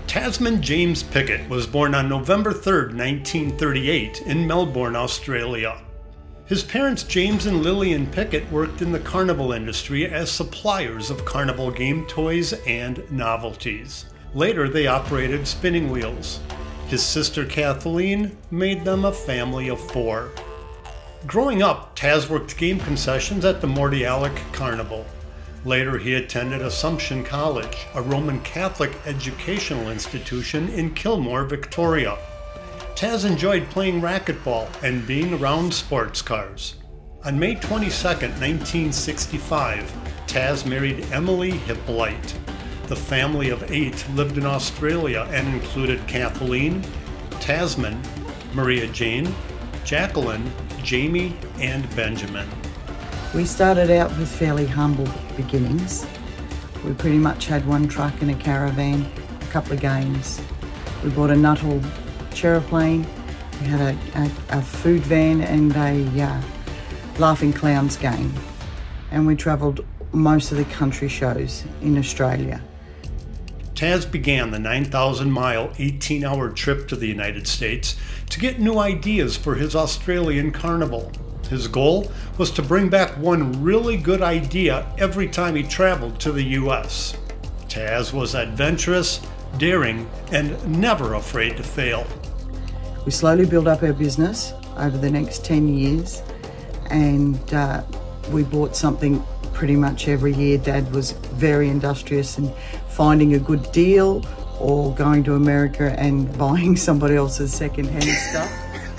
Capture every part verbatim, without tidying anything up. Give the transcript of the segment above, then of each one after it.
Tasman James Pickett was born on November third, nineteen thirty-eight in Melbourne, Australia. His parents, James and Lillian Pickett, worked in the carnival industry as suppliers of carnival game toys and novelties. Later, they operated spinning wheels. His sister Kathleen made them a family of four. Growing up, Taz worked game concessions at the Mordialloc Carnival. Later, he attended Assumption College, a Roman Catholic educational institution in Kilmore, Victoria. Taz enjoyed playing racquetball and being around sports cars. On May twenty-second, nineteen sixty-five, Taz married Emily Hippolyte. The family of eight lived in Australia and included Kathleen, Tasman, Maria Jane, Jacqueline, Jamie, and Benjamin. We started out with fairly humble beginnings. We pretty much had one truck and a caravan, a couple of games. We bought a Nuttall Cheroplane, we had a, a, a food van and a uh, Laughing Clowns game. And we travelled most of the country shows in Australia. Taz began the nine thousand mile, eighteen hour trip to the United States to get new ideas for his Australian carnival. His goal was to bring back one really good idea every time he traveled to the U S. Taz was adventurous, daring, and never afraid to fail. We slowly built up our business over the next ten years, and uh, we bought something pretty much every year. Dad was very industrious in finding a good deal or going to America and buying somebody else's second-hand stuff.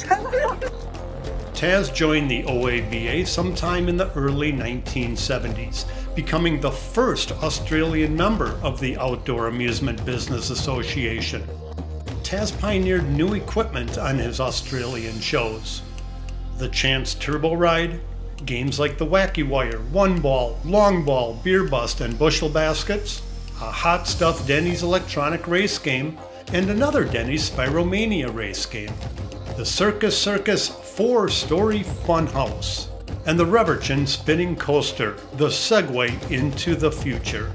Taz joined the O A B A sometime in the early nineteen seventies, becoming the first Australian member of the Outdoor Amusement Business Association. Taz pioneered new equipment on his Australian shows. The Chance Turbo Ride, games like the Wacky Wire, One Ball, Long Ball, Beer Bust, and Bushel Baskets, a Hot Stuff Denny's electronic race game, and another Denny's Spiromania race game. The Circus Circus four-story funhouse, and the Reverchin spinning coaster, the segue into the future.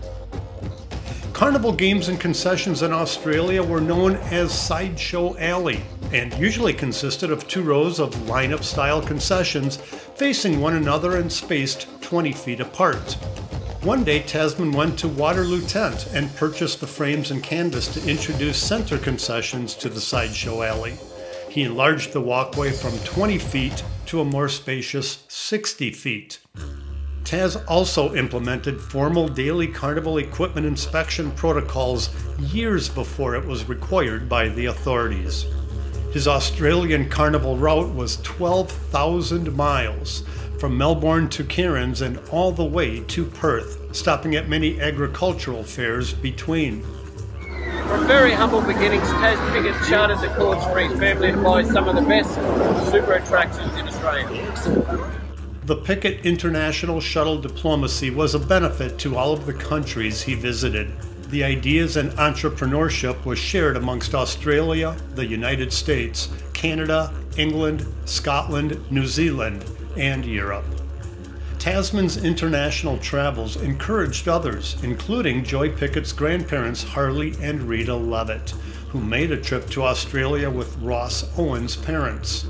Carnival games and concessions in Australia were known as Sideshow Alley, and usually consisted of two rows of lineup-style concessions facing one another and spaced twenty feet apart. One day, Tasman went to Waterloo Tent and purchased the frames and canvas to introduce center concessions to the Sideshow Alley. He enlarged the walkway from twenty feet to a more spacious sixty feet. Taz also implemented formal daily carnival equipment inspection protocols years before it was required by the authorities. His Australian carnival route was twelve thousand miles, from Melbourne to Cairns and all the way to Perth, stopping at many agricultural fairs between. From very humble beginnings, Taz Pickett chartered the course for his family to buy some of the best super attractions in Australia. The Pickett International Shuttle diplomacy was a benefit to all of the countries he visited. The ideas and entrepreneurship was shared amongst Australia, the United States, Canada, England, Scotland, New Zealand, and Europe. Tasman's international travels encouraged others, including Joy Pickett's grandparents Harley and Rita Levitt, who made a trip to Australia with Ross Owen's parents.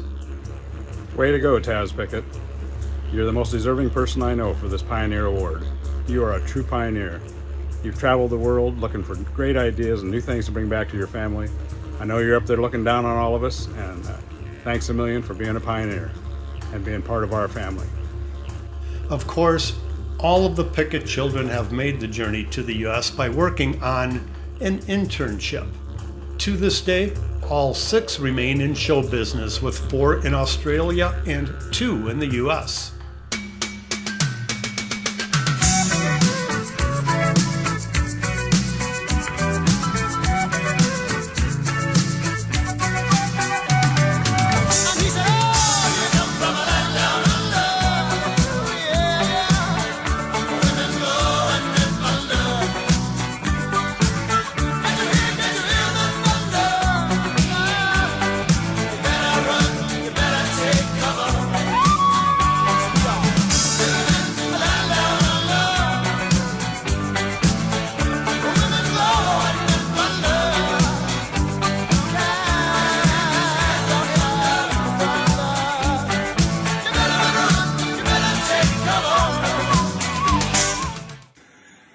Way to go, Taz Pickett. You're the most deserving person I know for this Pioneer Award. You are a true pioneer. You've traveled the world looking for great ideas and new things to bring back to your family. I know you're up there looking down on all of us, and uh, thanks a million for being a pioneer and being part of our family. Of course, all of the Pickett children have made the journey to the U S by working on an internship. To this day, all six remain in show business, with four in Australia and two in the U S.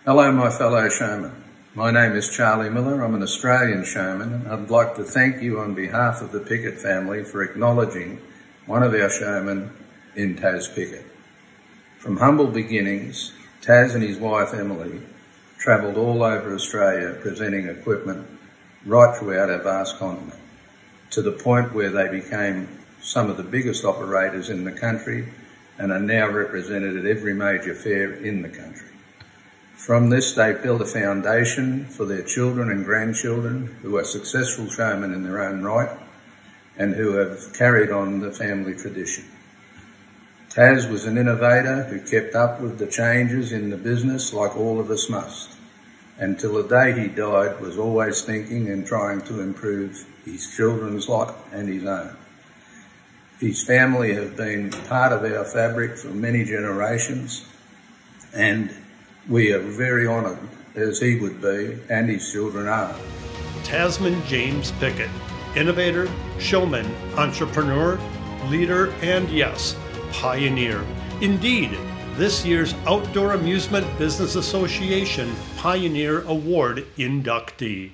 Hello, my fellow showmen. My name is Charlie Miller. I'm an Australian showman, and I'd like to thank you on behalf of the Pickett family for acknowledging one of our showmen in Taz Pickett. From humble beginnings, Taz and his wife Emily travelled all over Australia presenting equipment right throughout our vast continent, to the point where they became some of the biggest operators in the country and are now represented at every major fair in the country. From this, they built a foundation for their children and grandchildren who are successful showmen in their own right and who have carried on the family tradition. Taz was an innovator who kept up with the changes in the business like all of us must, until the day he died was always thinking and trying to improve his children's lot and his own. His family have been part of our fabric for many generations, and we are very honoured, as he would be, and his children are. Tasman James Pickett, innovator, showman, entrepreneur, leader, and yes, pioneer. Indeed, this year's Outdoor Amusement Business Association Pioneer Award inductee.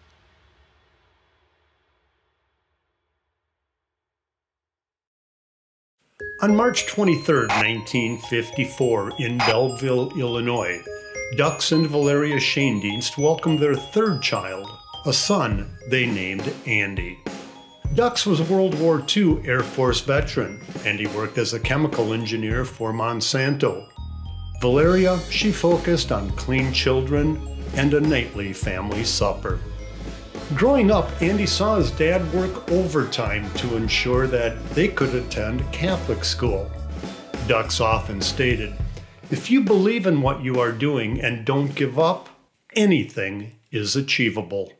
On March twenty-third, nineteen fifty-four, in Belleville, Illinois, Dux and Valeria Schoendienst welcomed their third child, a son they named Andy. Dux was a World War Two Air Force veteran, and he worked as a chemical engineer for Monsanto. Valeria, she focused on clean children and a nightly family supper. Growing up, Andy saw his dad work overtime to ensure that they could attend Catholic school. Dux often stated, "If you believe in what you are doing and don't give up, anything is achievable."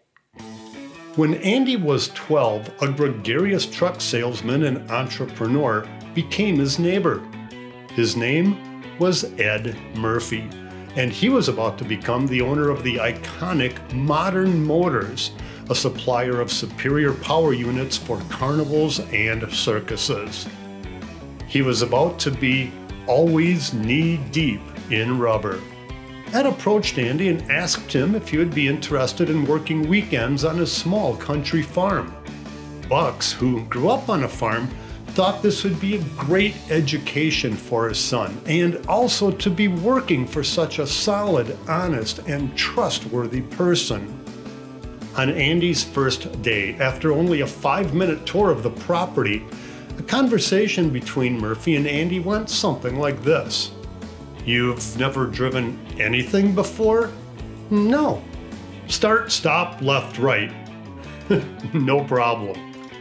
When Andy was twelve, a gregarious truck salesman and entrepreneur became his neighbor. His name was Ed Murphy, and he was about to become the owner of the iconic Modern Motors, a supplier of superior power units for carnivals and circuses. He was about to be always knee-deep in rubber. Ed approached Andy and asked him if he would be interested in working weekends on his small country farm. Bucks, who grew up on a farm, thought this would be a great education for his son, and also to be working for such a solid, honest, and trustworthy person. On Andy's first day, after only a five-minute tour of the property, a conversation between Murphy and Andy went something like this. "You've never driven anything before?" "No." "Start, stop, left, right." "No problem."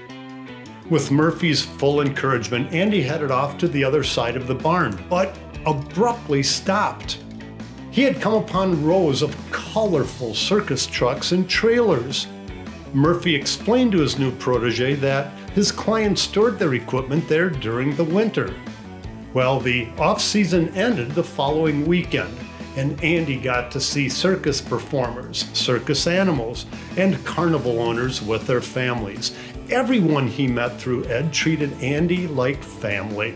With Murphy's full encouragement, Andy headed off to the other side of the barn, but abruptly stopped. He had come upon rows of colorful circus trucks and trailers. Murphy explained to his new protege that his clients stored their equipment there during the winter. Well, the off-season ended the following weekend, and Andy got to see circus performers, circus animals, and carnival owners with their families. Everyone he met through Ed treated Andy like family.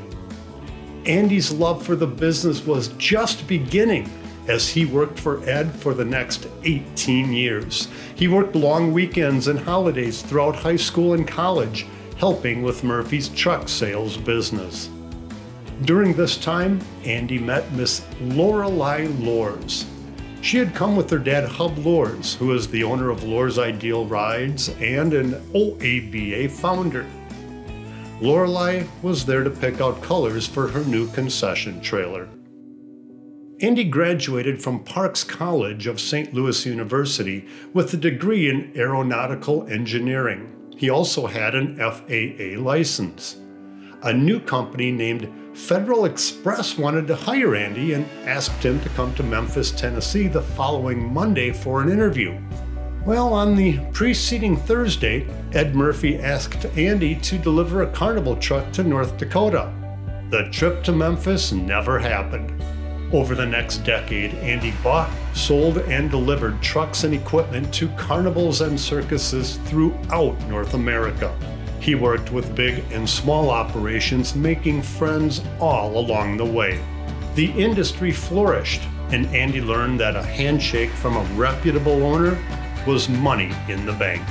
Andy's love for the business was just beginning, as he worked for Ed for the next eighteen years. He worked long weekends and holidays throughout high school and college, helping with Murphy's truck sales business. During this time, Andy met Miss Lorelei Lors. She had come with her dad, Hub Lors, who is the owner of Lors Ideal Rides and an O A B A founder. Lorelei was there to pick out colors for her new concession trailer. Andy graduated from Parks College of Saint Louis University with a degree in aeronautical engineering. He also had an F A A license. A new company named Federal Express wanted to hire Andy and asked him to come to Memphis, Tennessee the following Monday for an interview. Well, on the preceding Thursday, Ed Murphy asked Andy to deliver a carnival truck to North Dakota. The trip to Memphis never happened. Over the next decade, Andy bought, sold, and delivered trucks and equipment to carnivals and circuses throughout North America. He worked with big and small operations, making friends all along the way. The industry flourished, and Andy learned that a handshake from a reputable owner was money in the bank.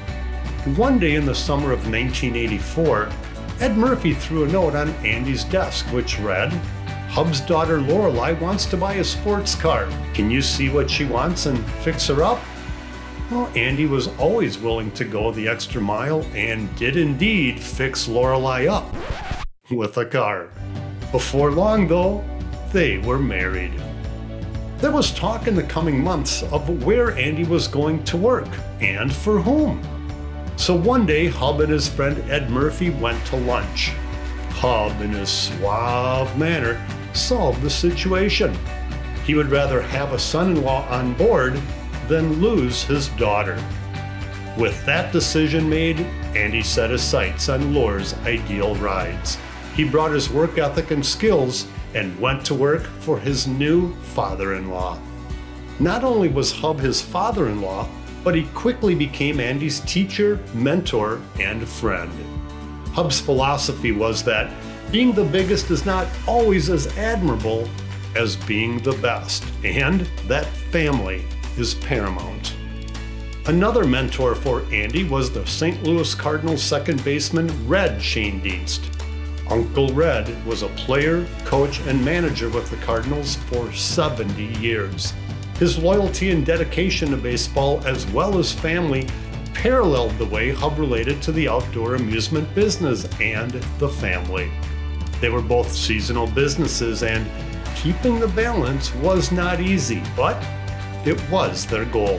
One day in the summer of nineteen eighty-four, Ed Murphy threw a note on Andy's desk which read, "Hub's daughter Lorelei wants to buy a sports car. Can you see what she wants and fix her up?" Well, Andy was always willing to go the extra mile and did indeed fix Lorelei up with a car. Before long, though, they were married. There was talk in the coming months of where Andy was going to work and for whom. So one day, Hub and his friend Ed Murphy went to lunch. Hub, in his suave manner, solved the situation. He would rather have a son-in-law on board than lose his daughter. With that decision made, Andy set his sights on Lore's Ideal Rides. He brought his work ethic and skills and went to work for his new father-in-law. Not only was Hub his father-in-law, but he quickly became Andy's teacher, mentor, and friend. Hub's philosophy was that being the biggest is not always as admirable as being the best, and that family is paramount. Another mentor for Andy was the Saint Louis Cardinals second baseman Red Schoendienst. Uncle Red was a player, coach, and manager with the Cardinals for seventy years. His loyalty and dedication to baseball, as well as family, paralleled the way Hub related to the outdoor amusement business and the family. They were both seasonal businesses, and keeping the balance was not easy, but it was their goal.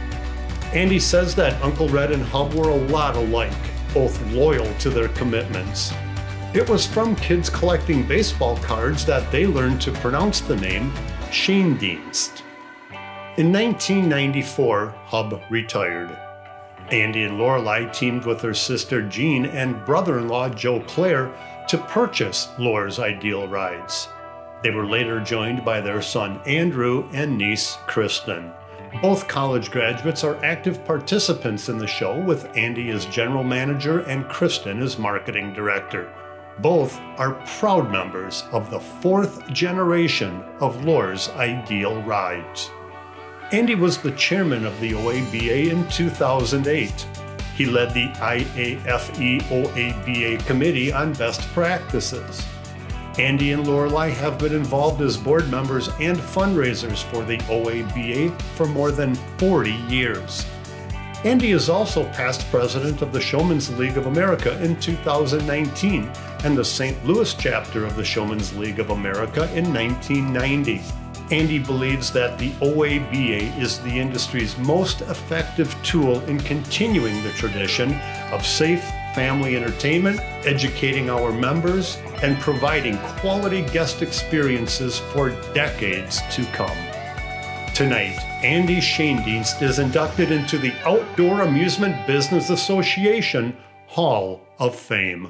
Andy says that Uncle Red and Hub were a lot alike, both loyal to their commitments. It was from kids collecting baseball cards that they learned to pronounce the name Schoendienst. In nineteen ninety-four, Hub retired. Andy and Lorelei teamed with her sister Jean and brother-in-law Joe Clare to purchase Lore's Ideal Rides. They were later joined by their son Andrew and niece Kristen. Both college graduates are active participants in the show, with Andy as general manager and Kristen as marketing director. Both are proud members of the fourth generation of Lore's Ideal Rides. Andy was the chairman of the O A B A in two thousand eight. He led the I A F E O A B A Committee on Best Practices. Andy and Lorelei have been involved as board members and fundraisers for the O A B A for more than forty years. Andy is also past president of the Showmen's League of America in two thousand nineteen and the Saint Louis chapter of the Showmen's League of America in nineteen ninety. Andy believes that the O A B A is the industry's most effective tool in continuing the tradition of safe family entertainment, educating our members, and providing quality guest experiences for decades to come. Tonight, Andy Schoendienst is inducted into the Outdoor Amusement Business Association Hall of Fame.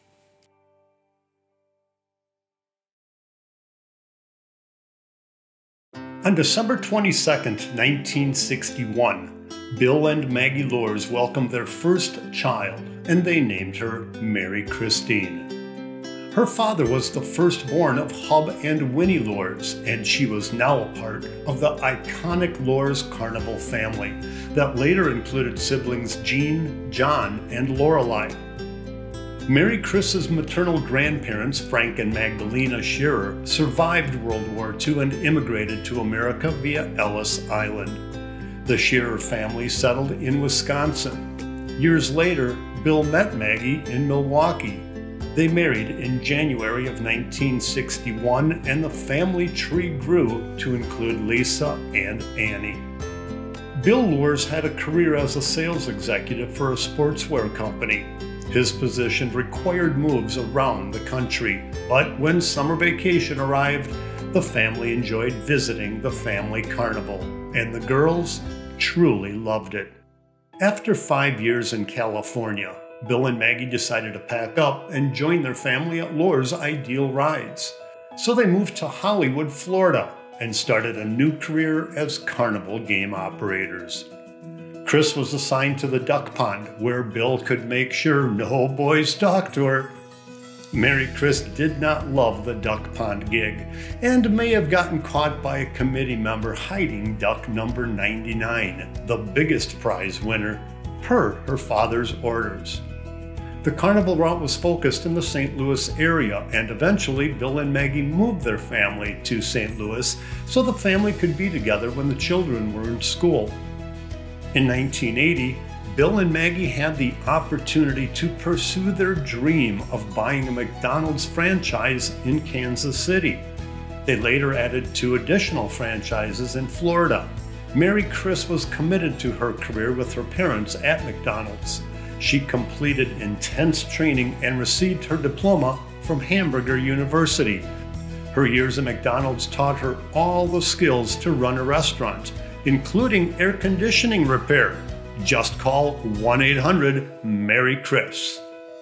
On December twenty-second, nineteen sixty-one, Bill and Maggie Lors welcomed their first child, and they named her Mary Christine. Her father was the firstborn of Hub and Winnie Lors, and she was now a part of the iconic Lors Carnival family that later included siblings Jean, John, and Lorelei. Mary Chris's maternal grandparents, Frank and Magdalena Shearer, survived World War Two and immigrated to America via Ellis Island. The Shearer family settled in Wisconsin. Years later, Bill met Maggie in Milwaukee. They married in January of nineteen sixty-one, and the family tree grew to include Lisa and Annie. Bill Lors had a career as a sales executive for a sportswear company. His position required moves around the country, but when summer vacation arrived, the family enjoyed visiting the family carnival, and the girls truly loved it. After five years in California, Bill and Maggie decided to pack up and join their family at Lore's Ideal Rides. So they moved to Hollywood, Florida, and started a new career as carnival game operators. Chris was assigned to the duck pond, where Bill could make sure no boys talked to her. Mary Chris did not love the duck pond gig and may have gotten caught by a committee member hiding duck number ninety-nine, the biggest prize winner, per her father's orders. The carnival route was focused in the Saint Louis area, and eventually Bill and Maggie moved their family to Saint Louis so the family could be together when the children were in school. In nineteen eighty, Bill and Maggie had the opportunity to pursue their dream of buying a McDonald's franchise in Kansas City. They later added two additional franchises in Florida. Mary Chris was committed to her career with her parents at McDonald's. She completed intense training and received her diploma from Hamburger University. Her years at McDonald's taught her all the skills to run a restaurant, including air conditioning repair. Just call one eight hundred Mary Chris.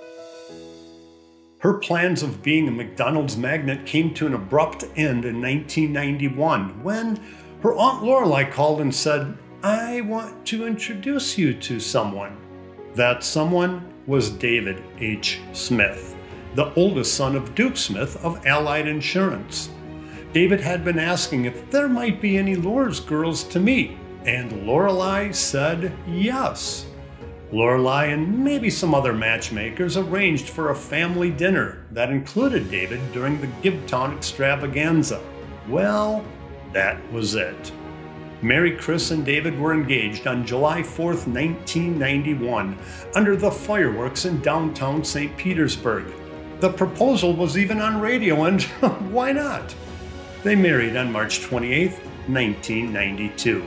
Her plans of being a McDonald's magnate came to an abrupt end in nineteen ninety-one when her Aunt Lorelei called and said, "I want to introduce you to someone." That someone was David H. Smith, the oldest son of Duke Smith of Allied Insurance. David had been asking if there might be any Lore's girls to meet, and Lorelei said yes. Lorelei and maybe some other matchmakers arranged for a family dinner that included David during the Gibtown extravaganza. Well, that was it. Mary Chris and David were engaged on July fourth, nineteen ninety-one, under the fireworks in downtown Saint Petersburg. The proposal was even on radio, and why not? They married on March twenty-eighth, nineteen ninety-two.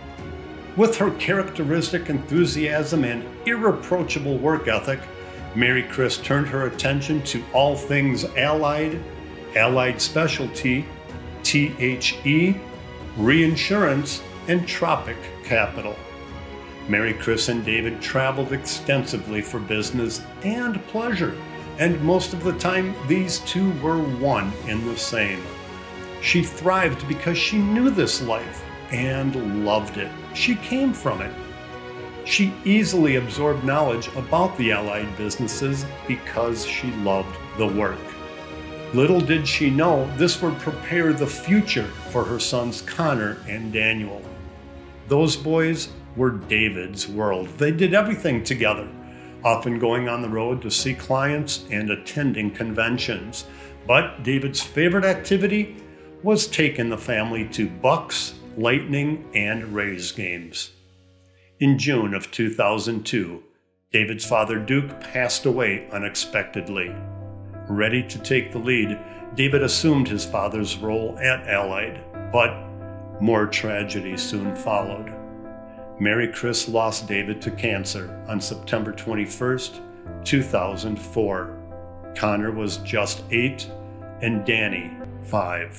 With her characteristic enthusiasm and irreproachable work ethic, Mary Chris turned her attention to all things Allied, Allied Specialty, T H E, reinsurance, and Tropic Capital. Mary Chris and David traveled extensively for business and pleasure, and most of the time these two were one in the same. She thrived because she knew this life and loved it. She came from it. She easily absorbed knowledge about the Allied businesses because she loved the work. Little did she know this would prepare the future for her sons Connor and Daniel. Those boys were David's world. They did everything together, often going on the road to see clients and attending conventions. But David's favorite activity was taking the family to Bucks, Lightning, and Rays games. In June of two thousand two, David's father Duke passed away unexpectedly. Ready to take the lead, David assumed his father's role at Allied, but more tragedy soon followed. Mary Chris lost David to cancer on September twenty-first, two thousand four. Connor was just eight and Danny five.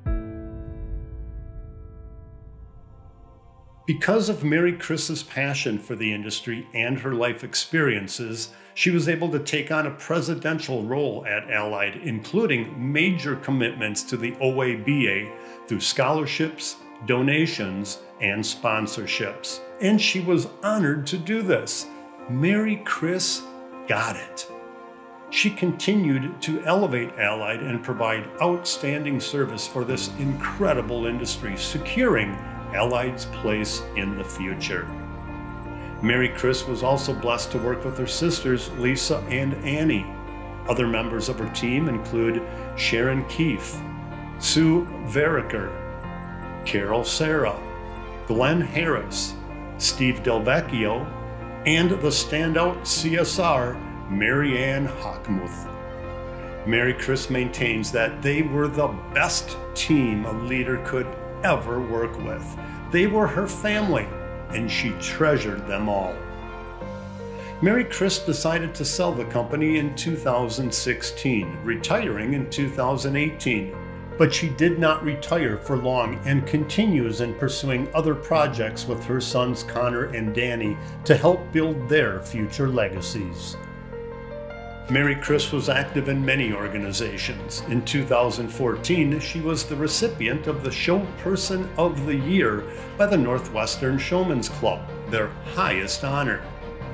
Because of Mary Chris's passion for the industry and her life experiences, she was able to take on a presidential role at Allied, including major commitments to the O A B A through scholarships, donations, and sponsorships. And she was honored to do this. Mary Chris got it. She continued to elevate Allied and provide outstanding service for this incredible industry, securing Allied's place in the future. Mary Chris was also blessed to work with her sisters Lisa and Annie. Other members of her team include Sharon Keefe, Sue Veriker, Carol Sarah, Glenn Harris, Steve Delvecchio, and the standout C S R, Mary Ann Hockmuth. Mary Chris maintains that they were the best team a leader could ever work with. They were her family, and she treasured them all. Mary Chris decided to sell the company in two thousand sixteen, retiring in two thousand eighteen. But she did not retire for long and continues in pursuing other projects with her sons Connor and Danny to help build their future legacies. Mary Chris was active in many organizations. In two thousand fourteen, she was the recipient of the Show Person of the Year by the Northwestern Showman's Club, their highest honor.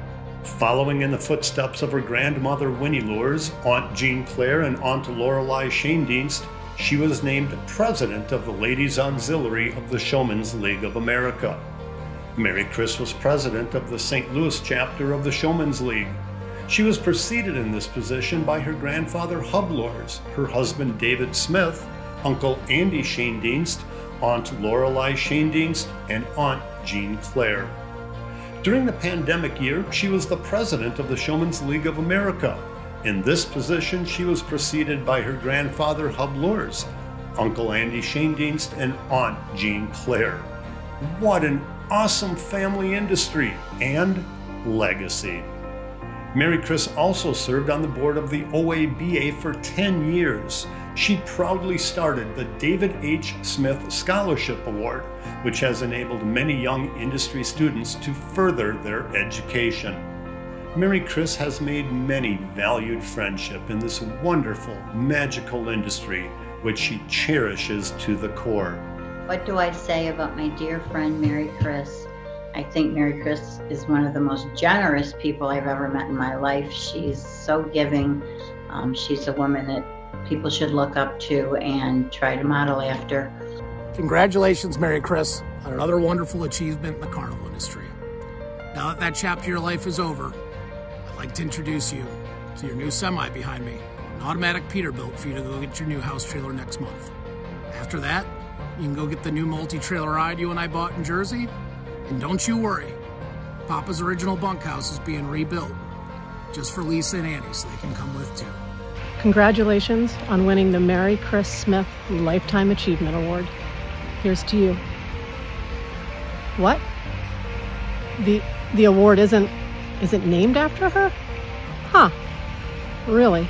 Following in the footsteps of her grandmother Winnie Lures, Aunt Jean Claire, and Aunt Lorelei Schoendienst, she was named president of the Ladies Auxiliary of the Showmen's League of America. Mary Chris was president of the Saint Louis chapter of the Showmen's League. She was preceded in this position by her grandfather Hub Lures, her husband David Smith, Uncle Andy Schoendienst, Aunt Lorelei Schoendienst, and Aunt Jean Claire. During the pandemic year, she was the president of the Showmen's League of America. In this position, she was preceded by her grandfather Hub Lures, Uncle Andy Schoendienst, and Aunt Jean Claire. What an awesome family industry and legacy. Mary Chris also served on the board of the O A B A for ten years. She proudly started the David H. Smith Scholarship Award, which has enabled many young industry students to further their education. Mary Chris has made many valued friendships in this wonderful, magical industry, which she cherishes to the core. What do I say about my dear friend Mary Chris? I think Mary Chris is one of the most generous people I've ever met in my life. She's so giving. Um, she's a woman that people should look up to and try to model after. Congratulations, Mary Chris, on another wonderful achievement in the carnival industry. Now that that chapter of your life is over, I'd like to introduce you to your new semi behind me, an automatic Peterbilt for you to go get your new house trailer next month. After that, you can go get the new multi-trailer ride you and I bought in Jersey. And don't you worry, Papa's original bunkhouse is being rebuilt just for Lisa and Annie so they can come with too. Congratulations on winning the Mary Chris Smith Lifetime Achievement Award. Here's to you. What? The the award isn't isn't named after her? Huh. Really?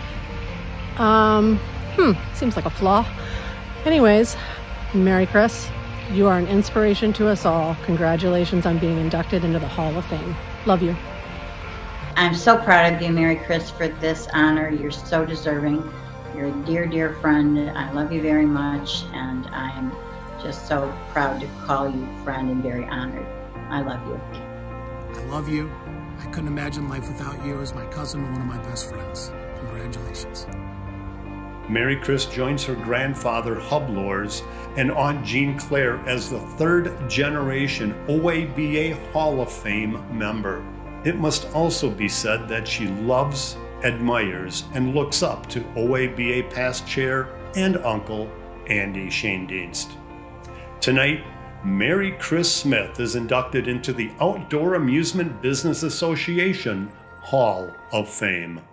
Um, hmm, seems like a flaw. Anyways, Mary Chris, you are an inspiration to us all. Congratulations on being inducted into the Hall of Fame. Love you. I'm so proud of you, Mary Chris, for this honor. You're so deserving. You're a dear, dear friend. I love you very much, and I am just so proud to call you friend and very honored. I love you. I love you. I couldn't imagine life without you as my cousin and one of my best friends. Congratulations. Mary Chris joins her grandfather Hub Lures and Aunt Jean Claire as the third generation O A B A Hall of Fame member. It must also be said that she loves, admires, and looks up to O A B A past chair and uncle Andy Schoendienst. Tonight, Mary Chris Smith is inducted into the Outdoor Amusement Business Association Hall of Fame.